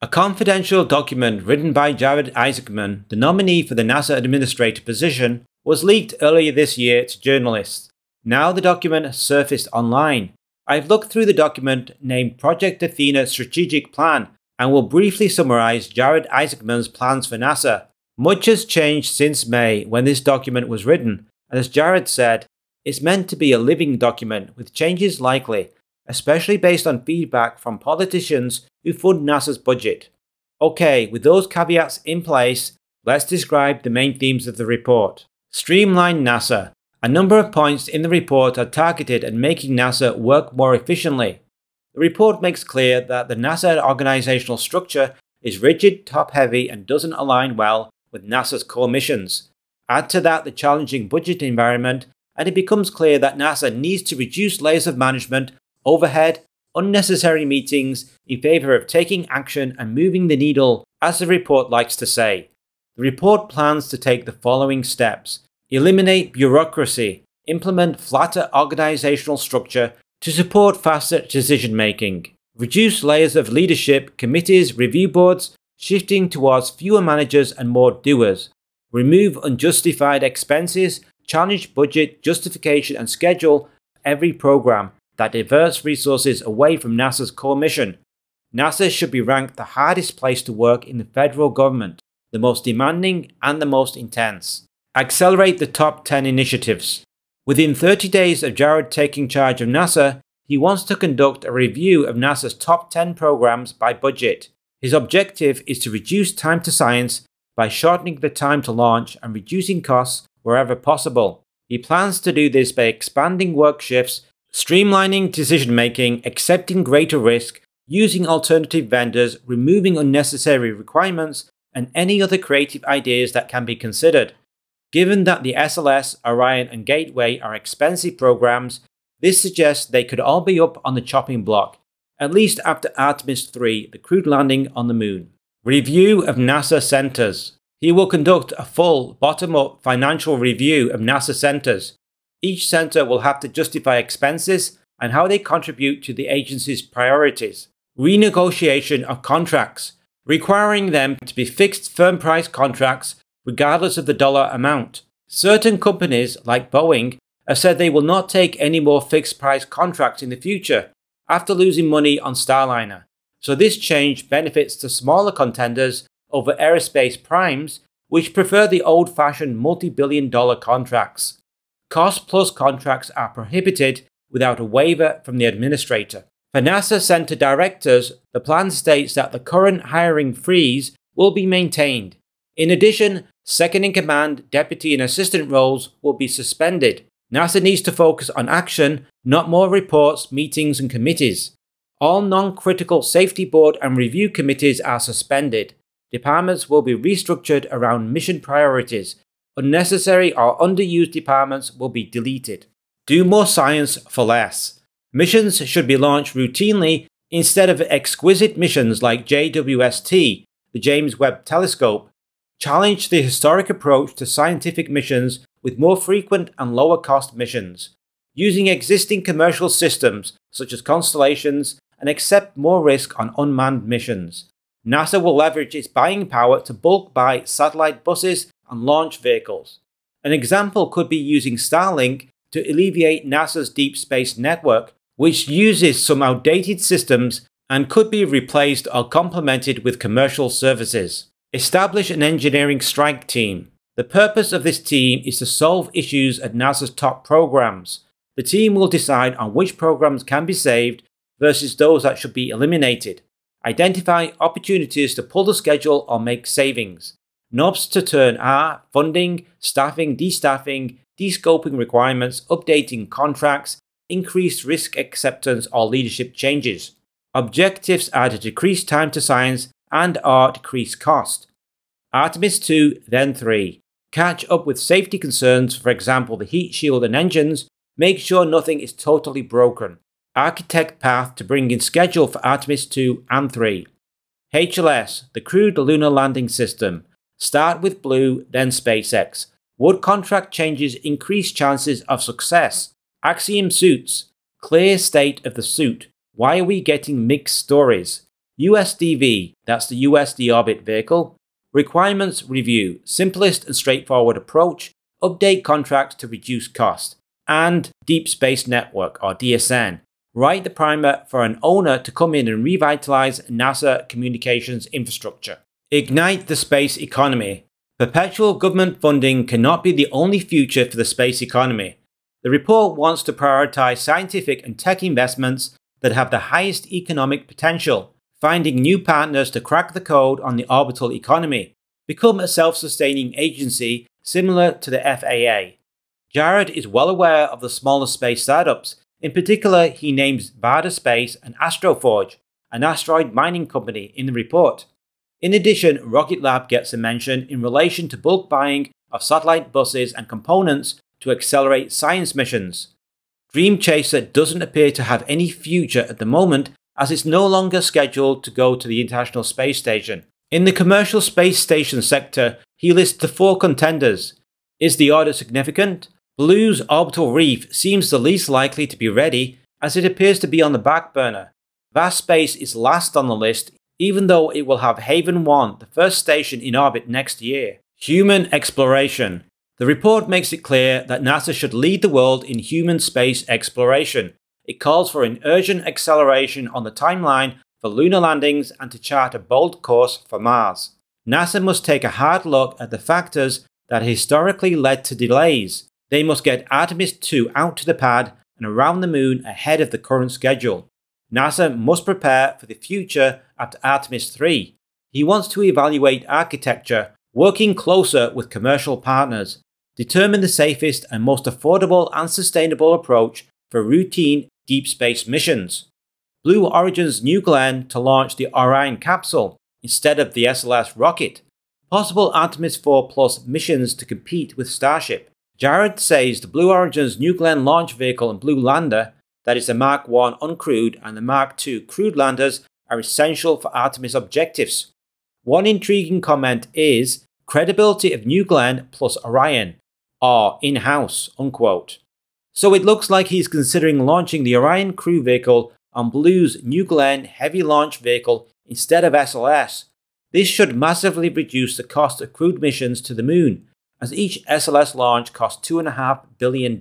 A confidential document written by Jared Isaacman, the nominee for the NASA administrator position, was leaked earlier this year to journalists. Now the document has surfaced online. I've looked through the document named Project Athena Strategic Plan and will briefly summarise Jared Isaacman's plans for NASA. Much has changed since May when this document was written, and as Jared said, it's meant to be a living document with changes likely, especially based on feedback from politicians who fund NASA's budget. Okay, with those caveats in place, let's describe the main themes of the report. Streamline NASA. A number of points in the report are targeted at making NASA work more efficiently. The report makes clear that the NASA organizational structure is rigid, top-heavy, and doesn't align well with NASA's core missions. Add to that the challenging budget environment, and it becomes clear that NASA needs to reduce layers of management, overhead, unnecessary meetings in favour of taking action and moving the needle, as the report likes to say. The report plans to take the following steps. Eliminate bureaucracy. Implement flatter organizational structure to support faster decision making. Reduce layers of leadership, committees, review boards, shifting towards fewer managers and more doers. Remove unjustified expenses, challenge budget, justification and schedule every program that diverts resources away from NASA's core mission. NASA should be ranked the hardest place to work in the federal government, the most demanding and the most intense. Accelerate the top 10 initiatives. Within 30 days of Jared taking charge of NASA, he wants to conduct a review of NASA's top 10 programs by budget. His objective is to reduce time to science by shortening the time to launch and reducing costs wherever possible. He plans to do this by expanding work shifts, streamlining decision-making, accepting greater risk, using alternative vendors, removing unnecessary requirements, and any other creative ideas that can be considered. Given that the SLS, Orion, and Gateway are expensive programs, this suggests they could all be up on the chopping block, at least after Artemis 3, the crewed landing on the moon. Review of NASA centers. He will conduct a full, bottom-up financial review of NASA centers. Each center will have to justify expenses and how they contribute to the agency's priorities. Renegotiation of contracts, requiring them to be fixed firm price contracts regardless of the dollar amount. Certain companies, like Boeing, have said they will not take any more fixed price contracts in the future after losing money on Starliner. So this change benefits the smaller contenders over aerospace primes, which prefer the old-fashioned multi-billion-dollar contracts. Cost-plus contracts are prohibited without a waiver from the administrator. For NASA center directors, the plan states that the current hiring freeze will be maintained. In addition, second-in-command, deputy and assistant roles will be suspended. NASA needs to focus on action, not more reports, meetings and committees. All non-critical safety board and review committees are suspended. Departments will be restructured around mission priorities. Unnecessary or underused departments will be deleted. Do more science for less. Missions should be launched routinely instead of exquisite missions like JWST, the James Webb Telescope. Challenge the historic approach to scientific missions with more frequent and lower cost missions, using existing commercial systems such as constellations, and accept more risk on unmanned missions. NASA will leverage its buying power to bulk buy satellite buses and launch vehicles. An example could be using Starlink to alleviate NASA's deep space network, which uses some outdated systems and could be replaced or complemented with commercial services. Establish an engineering strike team. The purpose of this team is to solve issues at NASA's top programs. The team will decide on which programs can be saved versus those that should be eliminated. Identify opportunities to pull the schedule or make savings. Knobs to turn are funding, staffing, destaffing, descoping requirements, updating contracts, increased risk acceptance or leadership changes. Objectives are to decrease time to science and/or decrease cost. Artemis 2, then 3. Catch up with safety concerns, for example the heat shield and engines. Make sure nothing is totally broken. Architect path to bring in schedule for Artemis 2 and 3. HLS, the crewed lunar landing system. Start with Blue, then SpaceX. Would contract changes increase chances of success? Axiom suits. Clear state of the suit. Why are we getting mixed stories? USDV, that's the US deorbit vehicle. Requirements review, simplest and straightforward approach, update contract to reduce cost. And Deep Space Network, or DSN. Write the primer for an owner to come in and revitalize NASA communications infrastructure. Ignite the space economy. Perpetual government funding cannot be the only future for the space economy. The report wants to prioritize scientific and tech investments that have the highest economic potential, finding new partners to crack the code on the orbital economy, become a self-sustaining agency similar to the FAA. Jared is well aware of the smaller space startups. In particular, he names Varda Space and Astroforge, an asteroid mining company, in the report. In addition, Rocket Lab gets a mention in relation to bulk buying of satellite buses and components to accelerate science missions. Dream Chaser doesn't appear to have any future at the moment, as it's no longer scheduled to go to the International Space Station. In the commercial space station sector, he lists the 4 contenders. Is the order significant? Blue's orbital reef seems the least likely to be ready, as it appears to be on the back burner. Vast Space is last on the list, even though it will have Haven 1, the first station in orbit next year. Human exploration. The report makes it clear that NASA should lead the world in human space exploration. It calls for an urgent acceleration on the timeline for lunar landings and to chart a bold course for Mars. NASA must take a hard look at the factors that historically led to delays. They must get Artemis 2 out to the pad and around the moon ahead of the current schedule. NASA must prepare for the future after Artemis 3. He wants to evaluate architecture, working closer with commercial partners, determine the safest and most affordable and sustainable approach for routine deep space missions. Blue Origin's New Glenn to launch the Orion capsule instead of the SLS rocket. Possible Artemis 4 Plus missions to compete with Starship. Jared says the Blue Origin's New Glenn launch vehicle and Blue Lander, that is the Mark 1 uncrewed and the Mark 2 crewed landers, are essential for Artemis objectives. One intriguing comment is credibility of New Glenn plus Orion, or in-house, unquote. So it looks like he's considering launching the Orion crew vehicle on Blue's New Glenn heavy launch vehicle instead of SLS. This should massively reduce the cost of crewed missions to the moon, as each SLS launch costs $2.5 billion.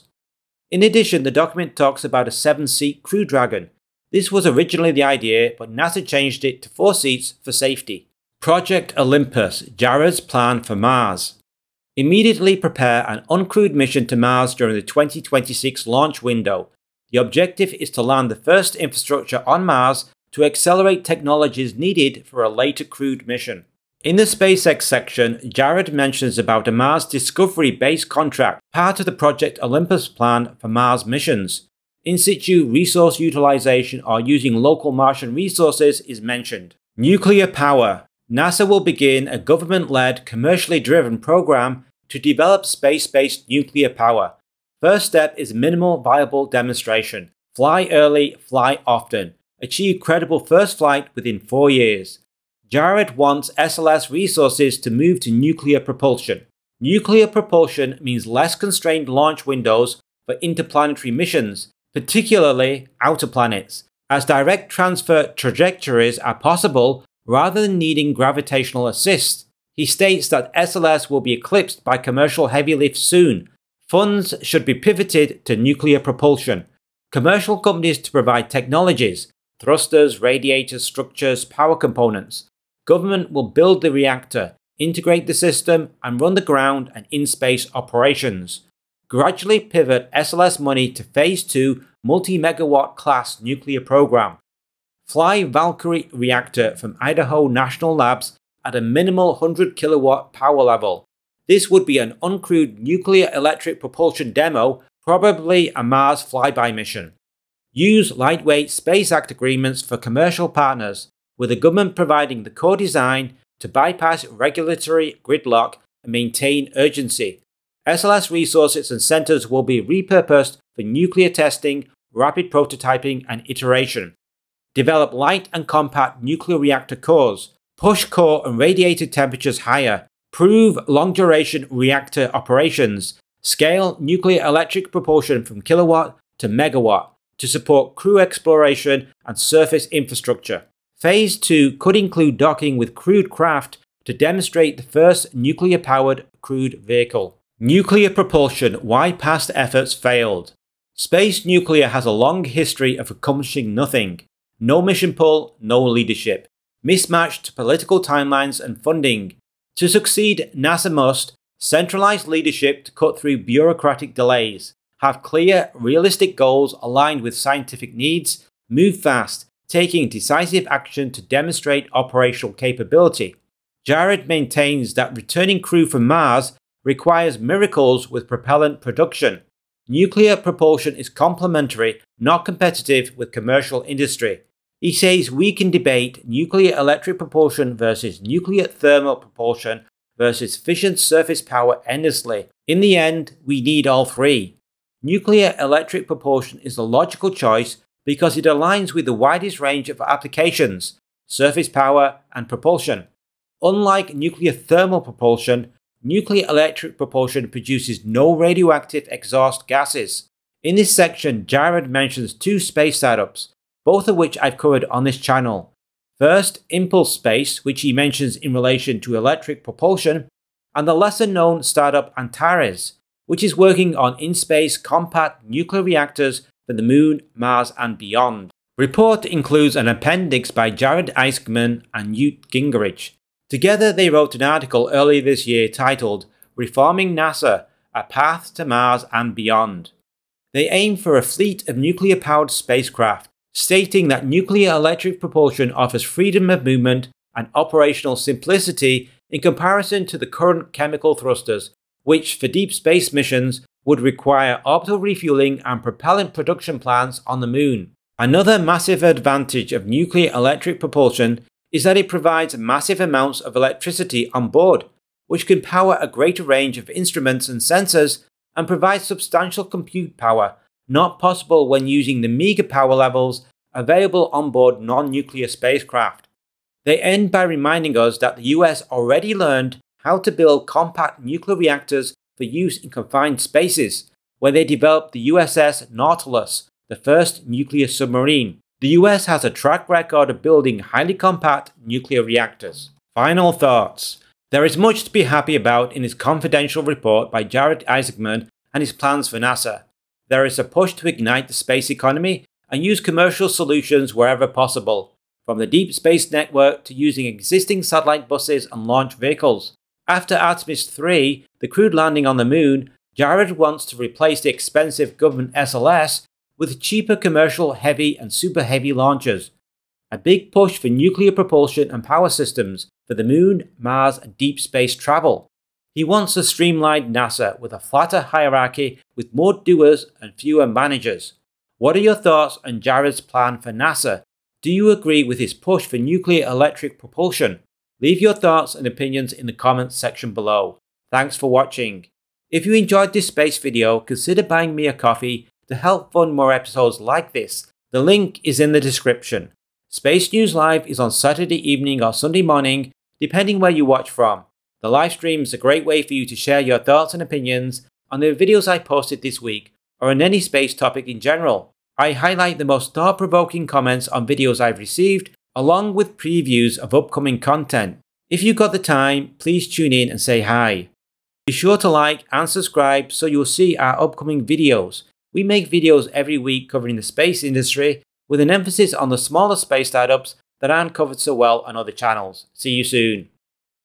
In addition, the document talks about a 7-seat Crew Dragon. This was originally the idea, but NASA changed it to 4 seats for safety. Project Olympus, Jared's plan for Mars. Immediately prepare an uncrewed mission to Mars during the 2026 launch window. The objective is to land the first infrastructure on Mars to accelerate technologies needed for a later crewed mission. In the SpaceX section, Jared mentions about a Mars Discovery base contract, part of the Project Olympus plan for Mars missions. In situ resource utilization or using local Martian resources is mentioned. Nuclear power. NASA will begin a government-led, commercially driven program to develop space-based nuclear power. First step is minimal viable demonstration. Fly early, fly often. Achieve credible first flight within 4 years. Jared wants SLS resources to move to nuclear propulsion. Nuclear propulsion means less constrained launch windows for interplanetary missions, particularly outer planets, as direct transfer trajectories are possible rather than needing gravitational assist. He states that SLS will be eclipsed by commercial heavy lift soon. Funds should be pivoted to nuclear propulsion. Commercial companies to provide technologies, thrusters, radiators, structures, power components. Government will build the reactor, integrate the system, and run the ground and in-space operations. Gradually pivot SLS money to Phase 2 multi-megawatt class nuclear program. Fly Valkyrie reactor from Idaho National Labs at a minimal 100 kilowatt power level. This would be an uncrewed nuclear electric propulsion demo, probably a Mars flyby mission. Use lightweight Space Act agreements for commercial partners, with the government providing the core design to bypass regulatory gridlock and maintain urgency. SLS resources and centers will be repurposed for nuclear testing, rapid prototyping, and iteration. Develop light and compact nuclear reactor cores. Push core and radiator temperatures higher. Prove long-duration reactor operations. Scale nuclear electric propulsion from kilowatt to megawatt to support crew exploration and surface infrastructure. Phase 2 could include docking with crewed craft to demonstrate the first nuclear-powered crewed vehicle. Nuclear propulsion, why past efforts failed. Space nuclear has a long history of accomplishing nothing. No mission pull, no leadership. Mismatched political timelines and funding. To succeed, NASA must centralize leadership to cut through bureaucratic delays, have clear, realistic goals aligned with scientific needs, move fast, taking decisive action to demonstrate operational capability. Jared maintains that returning crew from Mars requires miracles with propellant production. Nuclear propulsion is complementary, not competitive with commercial industry. He says we can debate nuclear electric propulsion versus nuclear thermal propulsion versus fission surface power endlessly. In the end, we need all three. Nuclear electric propulsion is the logical choice because it aligns with the widest range of applications, surface power and propulsion. Unlike nuclear thermal propulsion, nuclear electric propulsion produces no radioactive exhaust gases. In this section, Jared mentions two space startups, both of which I've covered on this channel. First, Impulse Space, which he mentions in relation to electric propulsion, and the lesser-known startup Antares, which is working on in-space compact nuclear reactors for the Moon, Mars, and beyond. Report includes an appendix by Jared Isaacman and Newt Gingrich. Together they wrote an article earlier this year titled Reforming NASA, A Path to Mars and Beyond. They aim for a fleet of nuclear-powered spacecraft, stating that nuclear electric propulsion offers freedom of movement and operational simplicity in comparison to the current chemical thrusters, which for deep space missions would require orbital refueling and propellant production plants on the Moon. Another massive advantage of nuclear electric propulsion is that it provides massive amounts of electricity on board, which can power a greater range of instruments and sensors and provide substantial compute power, not possible when using the meager power levels available on board non-nuclear spacecraft. They end by reminding us that the US already learned how to build compact nuclear reactors for use in confined spaces, where they developed the USS Nautilus, the first nuclear submarine. The US has a track record of building highly compact nuclear reactors. Final thoughts. There is much to be happy about in his confidential report by Jared Isaacman and his plans for NASA. There is a push to ignite the space economy and use commercial solutions wherever possible, from the deep space network to using existing satellite buses and launch vehicles. After Artemis 3, the crewed landing on the Moon, Jared wants to replace the expensive government SLS with cheaper commercial heavy and super heavy launchers. A big push for nuclear propulsion and power systems for the Moon, Mars and deep space travel. He wants a streamlined NASA with a flatter hierarchy with more doers and fewer managers. What are your thoughts on Jared's plan for NASA? Do you agree with his push for nuclear electric propulsion? Leave your thoughts and opinions in the comments section below. Thanks for watching. If you enjoyed this space video, consider buying me a coffee to help fund more episodes like this. The link is in the description. Space News Live is on Saturday evening or Sunday morning, depending where you watch from. The live stream is a great way for you to share your thoughts and opinions on the videos I posted this week, or on any space topic in general. I highlight the most thought-provoking comments on videos I've received, along with previews of upcoming content. If you got the time, please tune in and say hi. Be sure to like and subscribe so you'll see our upcoming videos. We make videos every week covering the space industry, with an emphasis on the smaller space startups that aren't covered so well on other channels. See you soon.